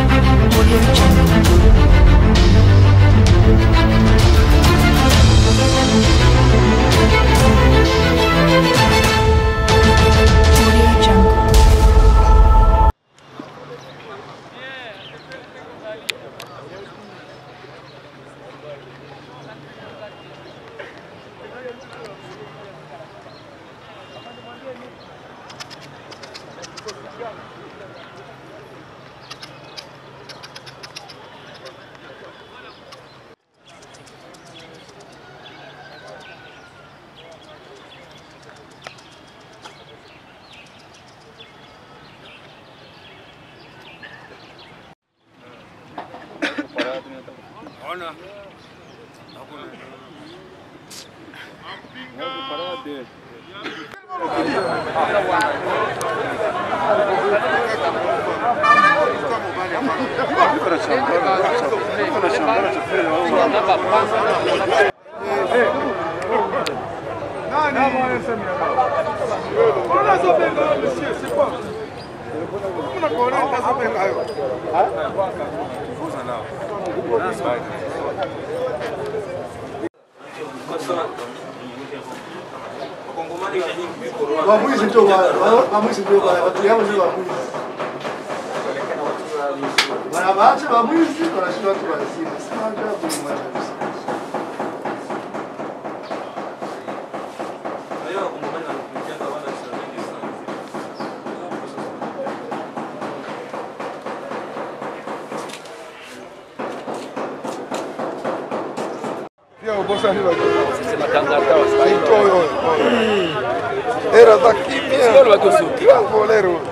Era daqui mesmo. Que goleiro.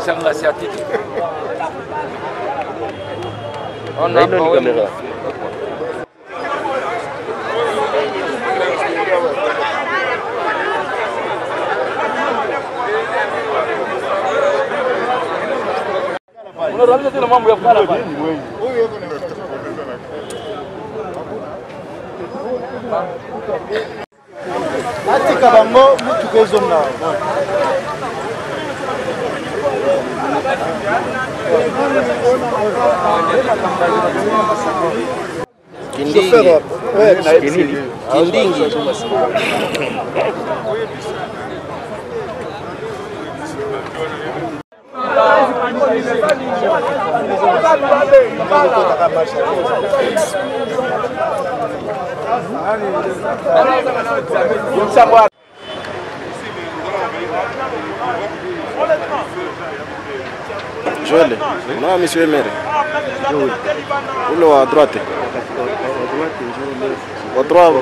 On a pas caméra. Atika bango mutuka ezonga Kindingi Joël, non, monsieur le maire. Où là, à droite? À droite.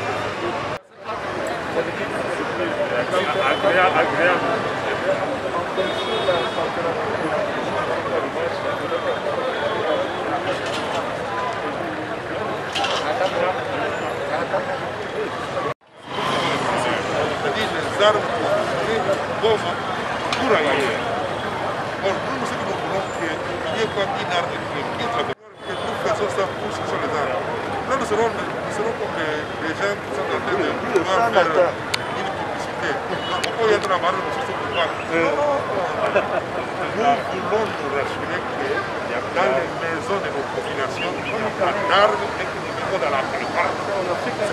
Les armes bombes pour ailleurs. Or, nous, ce que nous voulons, qu'il n'y ait pas une arme qui traverse. Que nous faisons ça pour ce sont les armes. Là, nous serons comme les gens qui sont en train de vouloir faire une publicité. Pourquoi il y a de la marque sur ce pouvoir? Nous voulons nous rassurer que dans les maisons de nos populations, il n'y a pas d'armes et que nous vivons dans la préparation.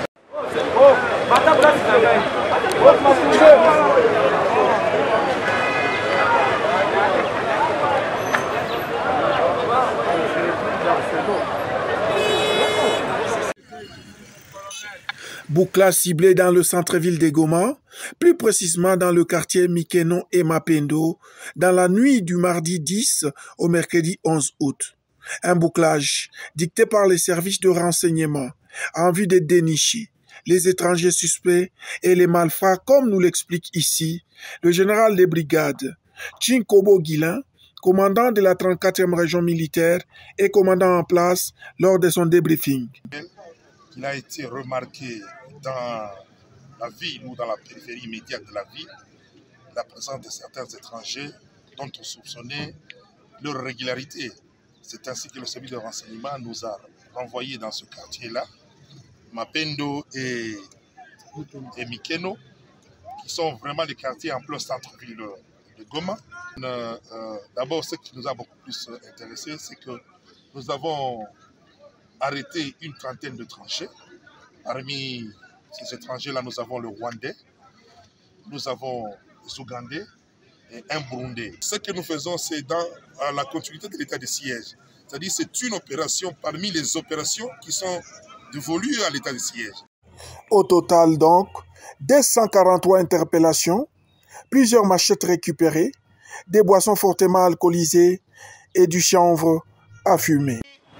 Boucla ciblé dans le centre-ville de Goma, plus précisément dans le quartier Mikeno et Mapendo, dans la nuit du mardi 10 au mercredi 11 août. Un bouclage dicté par les services de renseignement en vue de dénicher les étrangers suspects et les malfrats, comme nous l'explique ici le général des brigades Chinkobo Guilin, commandant de la 34e région militaire et commandant en place lors de son débriefing. Il a été remarqué dans la ville ou dans la périphérie immédiate de la ville la présence de certains étrangers dont on soupçonnait leur régularité. C'est ainsi que le service de renseignement nous a renvoyés dans ce quartier-là, Mapendo et Mikeno, qui sont vraiment les quartiers en plein centre-ville de Goma. D'abord, ce qui nous a beaucoup plus intéressé, c'est que nous avons arrêté une trentaine d'étrangers. Parmi ces étrangers-là, nous avons le Rwandais, nous avons les Ougandais et un Burundais. Ce que nous faisons, c'est dans la continuité de l'état de siège. C'est-à-dire que c'est une opération parmi les opérations qui sont dévolues à l'état de siège. Au total donc, 243 interpellations, plusieurs machettes récupérées, des boissons fortement alcoolisées et du chanvre à fumer.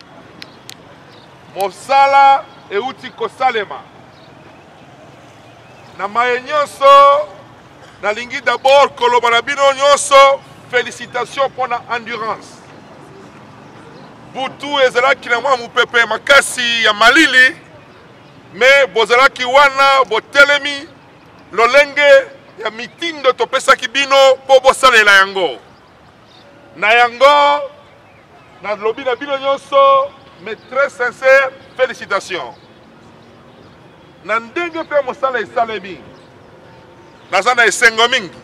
Mosala euti kosalema. Na maye nyonso, nalingi d'abord koloba na bino nyonso, félicitations pour la endurance. Butu ezalaki na mwa mupepe makasi ya malili, mais bozalaki wana botelemi lolenge ya mitindo topesaki bino po bosalela yango. Na yango, na lobi na bino nyonso, mais très sincère, félicitations. Na ndenge pe mosala esalemi, naza na esengo mingi.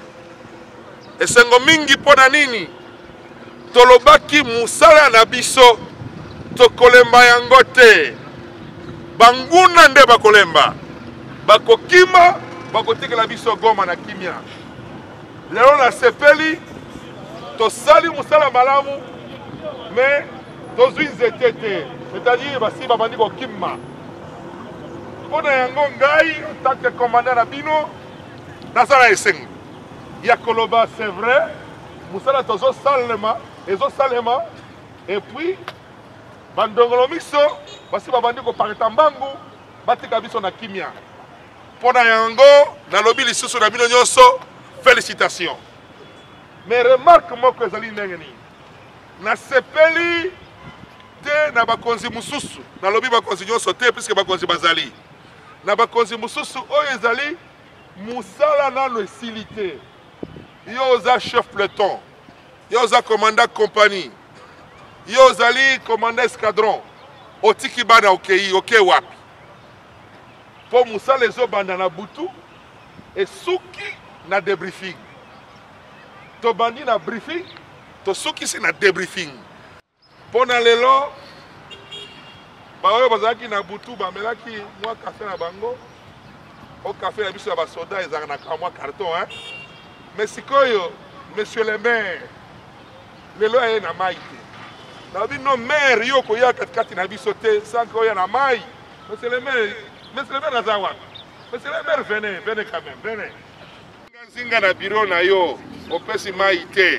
Esengo mingi pona nini? Tolobaki musala na biso, tokolemba yango te. Banguna nde bakolemba. Bakokima, bakotikela biso Goma na kimia. Lelo na sepeli, tosali musala malamu, mais tozwi nzete te. C'est-à-dire, basi babandi kokima. Pona yango ngai, en tant que commandant na bino, nazala esengo. Ya koloba, c'est vrai, musala tozo salema, ezo salema, et puis, bandongolo miso, basi babandi ko pareta mbangu, batika biso na kimia. Pona yango, na lobi lisusu na bino nyonso, félicitations. Mais remarque moko ezali ndenge nini. Na sepeli te na bakonzi mususu, na lobi bakonzi nyonso te puisque bakonzi bazali. Na bakonzi mususu oyo ezali musala nano esili te. Yo oza chef peloton, yo oza commandant compagnie, yo ozali commandant escadron, otiki bana okei wapi. Po musala ezobanda na butu, esuki na debriefing. Tobandi na briefing, tosuki si na debriefing. Pona lelo, baoyo bazalaki na butu, bamelaki mwa café na bango, o café na biso ya basoda ezaka na kamwa carton, hein? Mais sikoyo, monsieur le maire, lelo aye na mai te. Nabi no maire yo koya katikati na biso te, sanko oya na mai. Monsieur le maire naza wapi? Monsieur le maire, venez quand même, venez. Zinga na bureau na yo, opesi mai te.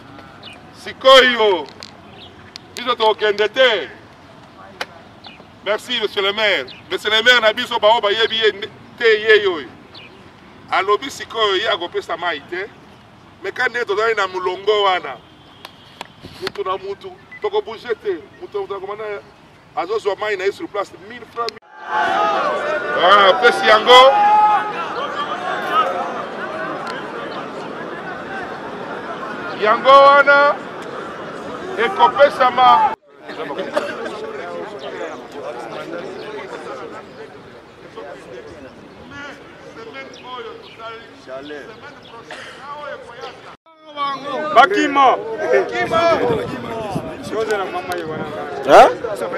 Sikoyo, biso tokende te. Merci monsieur le maire. Monsieur le maire na biso bao ba yebi te yeyo. Alobi sikoyo ya kopesa mai te. Mais quand nde tozali na mulongo wana. Mutu na mutu, toko bouger te. Mutu komanda azozwa mai na sur place 1000 francs. Voilà, pesi yango. Yango wana ekopesa ma Bakima. Hein?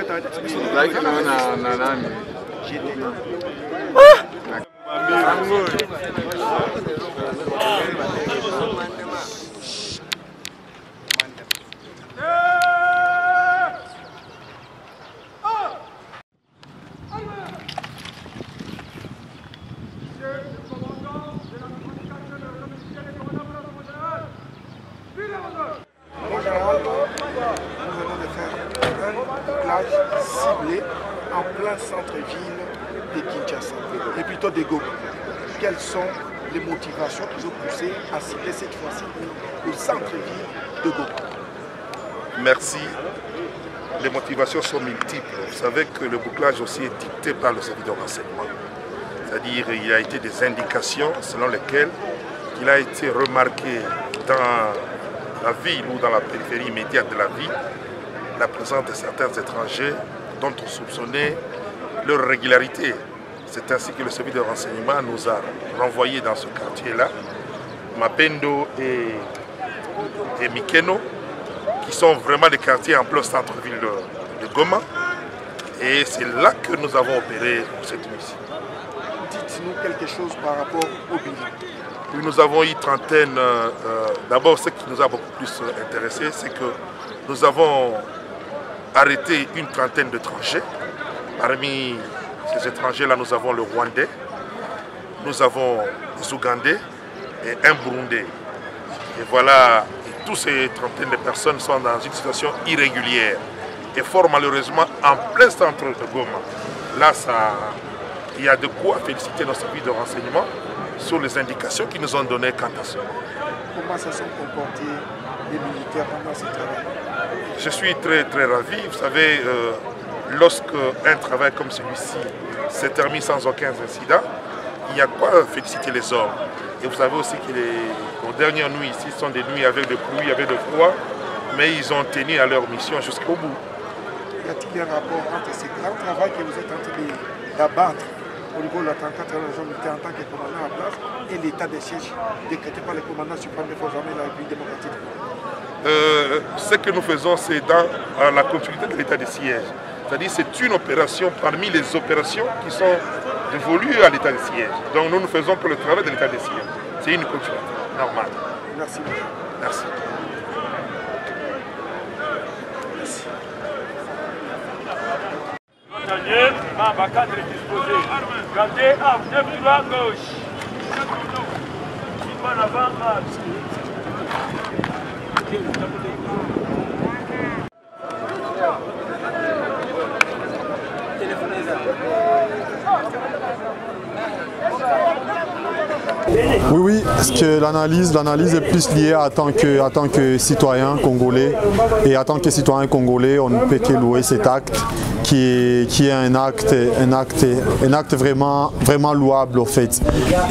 Ciblé en plein centre-ville de Kinshasa et plutôt de Goma. Quelles sont les motivations qui ont poussé à cibler cette fois-ci le centre-ville de Goma? Merci. Les motivations sont multiples. Vous savez que le bouclage aussi est dicté par le service de renseignement. C'est-à-dire qu'il y a été des indications selon lesquelles il a été remarqué dans la ville ou dans la périphérie immédiate de la ville la présence de certains étrangers dont on soupçonnait leur régularité. C'est ainsi que le service de renseignement nous a renvoyés dans ce quartier-là, Mapendo et Mikeno, qui sont vraiment des quartiers en plein centre-ville de Goma. Et c'est là que nous avons opéré cette nuit-ci. Dites-nous quelque chose par rapport au bilan. Puis nous avons eu une trentaine. D'abord, ce qui nous a beaucoup plus intéressé, c'est que nous avons arrêté une trentaine d'étrangers. Parmi ces étrangers-là, nous avons le Rwandais, nous avons les Ougandais et un Burundais. Et voilà, et tous ces trentaines de personnes sont dans une situation irrégulière. Et fort malheureusement, en plein centre de Goma. Là, il y a de quoi féliciter nos services de renseignement sur les indications qu'ils nous ont données quant à cela. Comment se sont comportés les militaires pendant ce travail? Je suis très très ravi. Vous savez, lorsque un travail comme celui-ci s'est terminé sans aucun incident, il y a quoi féliciter les hommes. Et vous savez aussi que les dernières nuits ici sont des nuits avec de pluie, avec de froid, mais ils ont tenu à leur mission jusqu'au bout. Y a-t-il un rapport entre ce grand travail que vous êtes en train d'abattre au niveau de la 34e région militaire en tant que commandant à place et l'état de siège décrété par le commandant suprême des forces armées de la République démocratique? Ce que nous faisons, c'est dans la continuité de l'état de siège. C'est-à-dire c'est une opération parmi les opérations qui sont dévolues à l'état de siège. Donc nous ne faisons que le travail de l'état de siège. C'est une continuité normale. Merci. Merci. Cadre disposé. Gardez à 2 plus à gauche. En avant, Oui, parce que l'analyse est plus liée en tant que citoyen congolais. Et en tant que citoyen congolais, on ne peut que louer cet acte qui est un acte vraiment louable au fait.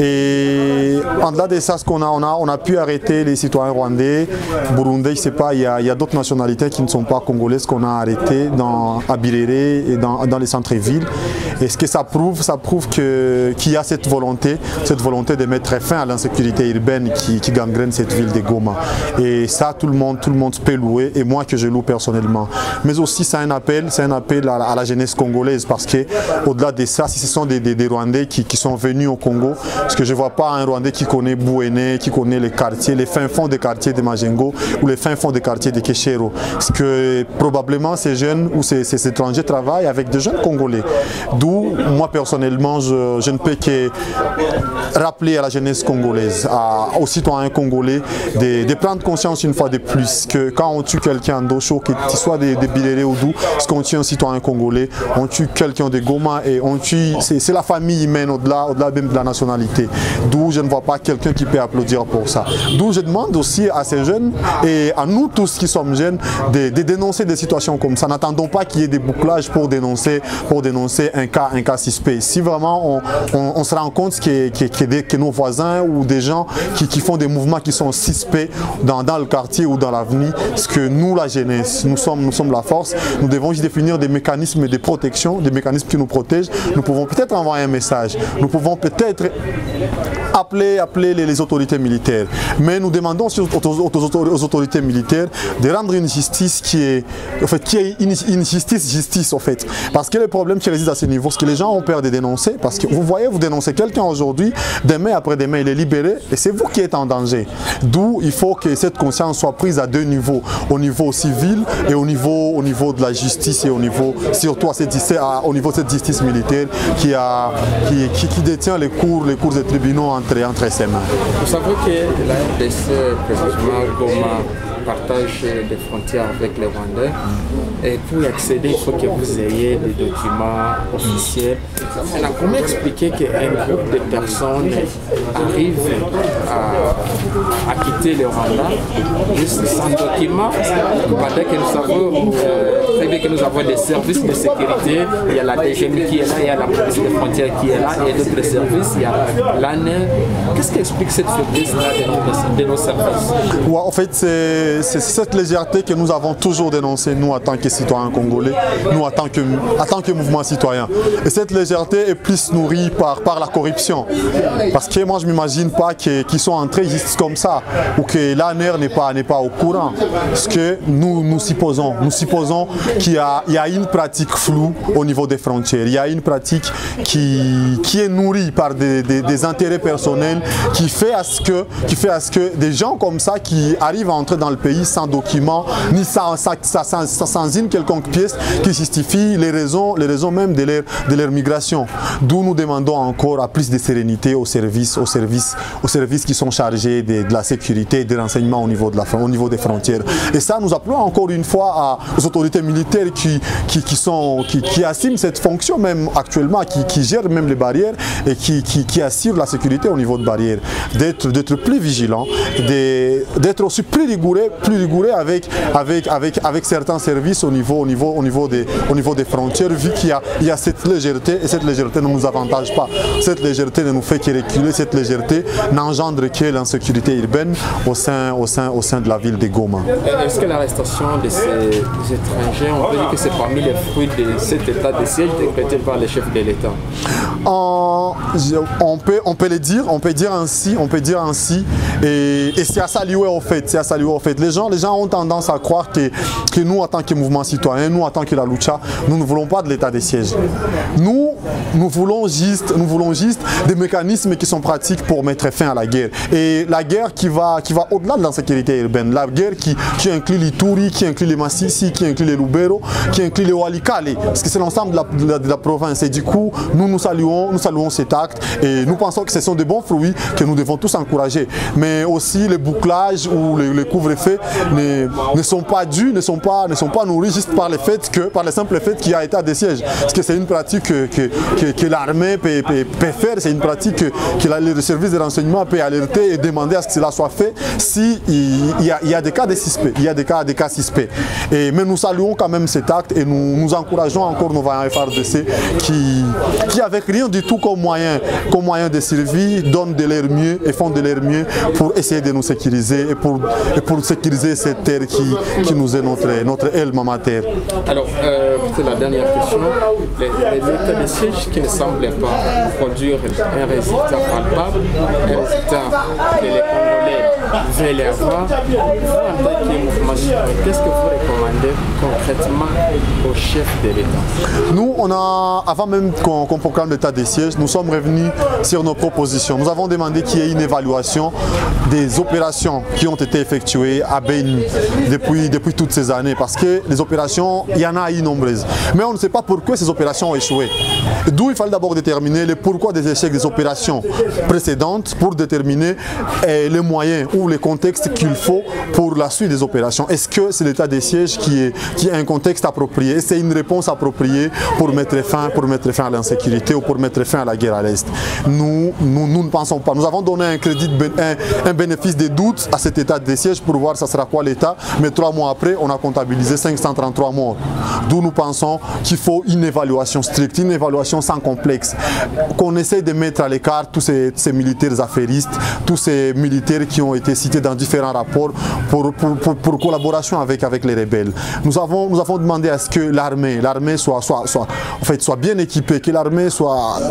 Et en-delà de ça, on a pu arrêter les citoyens rwandais, burundais, je sais pas, il y a d'autres nationalités qui ne sont pas congolaises qu'on a arrêtées à Birere et dans les centres-villes. Et ce que ça prouve qu'il y a cette volonté de mettre fin à l'insécurité urbaine qui gangrène cette ville de Goma. Et ça, tout le monde peut louer, et moi que je loue personnellement. Mais aussi, c'est un appel à la jeunesse congolaise, parce que au-delà de ça, si ce sont des Rwandais qui sont venus au Congo, parce que je ne vois pas un Rwandais qui connaît Bouéné, qui connaît les quartiers, les fins fonds des quartiers de Majengo ou les fins fonds des quartiers de Keshero. Parce que probablement ces jeunes ou ces étrangers travaillent avec des jeunes Congolais. D'où, moi personnellement, je ne peux que rappeler à la jeunesse congolaise, aux citoyens congolais, de prendre conscience une fois de plus que quand on tue quelqu'un d'Ocho, qu'il soit des Birere ou d'où, parce qu'on tue un citoyen congolais, on tue quelqu'un de Goma et on tue, c'est la famille humaine au-delà même de la nationalité. D'où je ne vois pas quelqu'un qui peut applaudir pour ça. D'où je demande aussi à ces jeunes et à nous tous qui sommes jeunes de dénoncer des situations comme ça. N'attendons pas qu'il y ait des bouclages pour dénoncer un cas suspect. Si vraiment on se rend compte que nos voisins ou des gens qui font des mouvements qui sont suspects dans le quartier ou dans l'avenue, parce que nous, la jeunesse, nous sommes la force, nous devons juste définir des mécanismes de protection, des mécanismes qui nous protègent. Nous pouvons peut-être envoyer un message, nous pouvons peut-être appeler les autorités militaires, mais nous demandons aussi aux autorités militaires de rendre une justice qui est une justice en fait, parce que le problème qui réside à ce niveau, c'est que les gens ont peur de dénoncer, parce que vous voyez, vous dénoncez quelqu'un aujourd'hui, demain après-demain il est libéré et c'est vous qui êtes en danger. D'où il faut que cette conscience soit prise à deux niveaux, au niveau civil et au niveau de la justice, et surtout au niveau de cette justice militaire qui détient les cours des tribunaux entre ses mains. Vous savez que la RDC, précisément Goma, partage des frontières avec les Rwandais. Et pour y accéder, il faut que vous ayez des documents officiels. Alors, comment expliquer qu'un groupe de personnes arrive à quitter le Rwanda juste sans documents, pendant que nous savons très bien que nous avons des services de sécurité, il y a la DGM qui est là, il y a la police des frontières qui est là, il y a d'autres services, il y a l'ANE. Qu'est-ce qui explique cette faiblesse-là de nos services? Ouais, en fait, c'est cette légèreté que nous avons toujours dénoncée, nous, en tant que citoyens congolais, nous, en tant que mouvement citoyen. Et cette légèreté est plus nourrie par la corruption. Parce que moi, je ne m'imagine pas qu'ils sont entrés juste comme ça. pas, ou que l'ANR n'est pas au courant. Parce que nous supposons qu'il y a une pratique floue au niveau des frontières. Il y a une pratique qui est nourrie par des intérêts personnels, qui fait à ce que des gens comme ça qui arrivent à entrer dans le pays sans documents, ni sans une quelconque pièce qui justifie les raisons même de leur migration. D'où nous demandons encore à plus de sérénité aux services qui sont chargés de la sécurité et des renseignements au niveau des frontières. Et ça, nous appelons encore une fois aux autorités militaires qui assument cette fonction même actuellement, qui gèrent même les barrières et qui assurent la sécurité au niveau de barrières, d'être plus vigilants, d'être aussi plus rigoureux avec certains services au niveau des frontières, vu qu'il y a cette légèreté, et cette légèreté ne nous avantage pas. Cette légèreté ne nous fait que reculer, cette légèreté n'engendre que l'insécurité urbaine au sein de la ville de Goma. Est-ce que l'arrestation de ces étrangers, on peut dire que c'est parmi les fruits de cet état de siège décrété par les chefs de l'État? On peut dire ainsi, et c'est à saluer au fait. Les gens ont tendance à croire que nous, en tant que mouvement citoyen, nous, en tant que la Lucha, nous ne voulons pas de l'état de siège. Nous voulons juste des mécanismes qui sont pratiques pour mettre fin à la guerre. Et la guerre qui va au-delà de l'insécurité urbaine. La guerre qui inclut l'Ituri, qui inclut les Massissi, qui inclut les Lubero, qui inclut les Walikale. Parce que c'est l'ensemble de la province. Et du coup, nous saluons cet acte. Et nous pensons que ce sont de bons fruits que nous devons tous encourager. Mais aussi les bouclages ou les couvre-feux ne sont pas dus, ne sont pas nourris juste par le simple fait qu'il y a état de siège. Parce que c'est une pratique que l'armée peut faire, c'est une pratique que le service de renseignement peut alerter et demander à ce que cela soit fait s'il y a des cas de suspects. Il y a des cas suspects. Mais nous saluons quand même cet acte et nous encourageons encore nos vaillants FARDC qui avec rien du tout comme moyen de survie donnent de leur mieux et font de leur mieux pour essayer de nous sécuriser et pour sécuriser cette terre qui nous est notre alma mater. Alors, c'est la dernière question. L'état de siège qui ne semblait pas produire un résultat palpable, un résultat que les Congolais veulent avoir. Vous, en tant que mouvement citoyen, qu'est-ce que vous recommandez concrètement au chef de l'État? Nous, avant même qu'on proclame l'état de siège, nous sommes revenus sur nos propositions. Nous avons demandé qu'il y ait une évaluation des opérations qui ont été effectuées à Beni depuis toutes ces années. Parce que les opérations, il y en a nombreuses. Mais on ne sait pas pourquoi ces opérations ont échoué. D'où il fallait d'abord déterminer le pourquoi des échecs des opérations précédentes pour déterminer les moyens ou les contextes qu'il faut pour la suite des opérations. Est-ce que c'est l'état des sièges qui est un contexte approprié? C'est une réponse appropriée pour mettre fin à l'insécurité ou pour mettre fin à la guerre à l'Est? Nous ne pensons pas. Nous avons donné un bénéfice de doute à cet état des sièges pour voir ça sera quoi l'état, mais 3 mois après, on a comptabilisé 533 morts. D'où nous pensons qu'il faut une évaluation stricte, une évaluation sans complexe, qu'on essaie de mettre à l'écart tous ces militaires affairistes, tous ces militaires qui ont été cités dans différents rapports pour collaboration avec les rebelles. Nous avons demandé à ce que l'armée soit bien équipée, que l'armée soit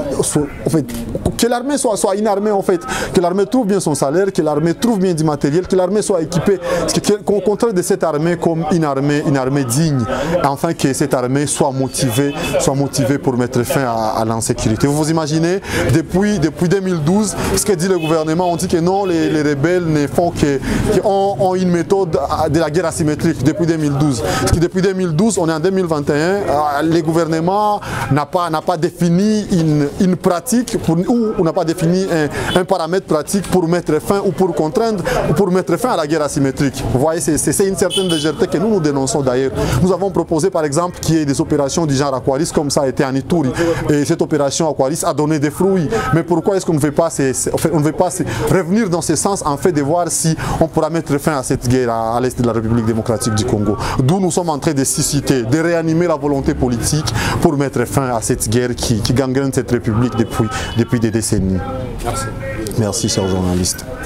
une armée que l'armée trouve bien son salaire, que l'armée trouve bien du matériel, que l'armée soit équipée, qu'on contrainte de cette armée comme une armée digne, afin que cette armée soit motivée pour mettre fin à l'insécurité. Vous vous imaginez, depuis 2012, ce que dit le gouvernement, on dit que non, les rebelles ont une méthode de la guerre asymétrique depuis 2012. Parce que depuis 2012, on est en 2021, le gouvernement n'a pas défini une pratique ou n'a pas défini un paramètre pratique pour mettre fin ou pour contraindre ou pour mettre fin à la guerre asymétrique. Vous voyez, c'est une certaine légèreté que nous dénonçons d'ailleurs. Nous avons proposé par exemple qu'il y ait des opérations du genre Aquaris comme ça a été en Ituri. Et cette opération Aquaris a donné des fruits. Mais pourquoi est-ce qu'on ne veut pas revenir dans ce sens en fait de voir si on pourra mettre fin à cette guerre à l'est de la République démocratique du Congo? D'où nous sommes en train de susciter, de réanimer la volonté politique pour mettre fin à cette guerre qui gangrène cette République depuis des décennies. Merci. Merci, chers journalistes.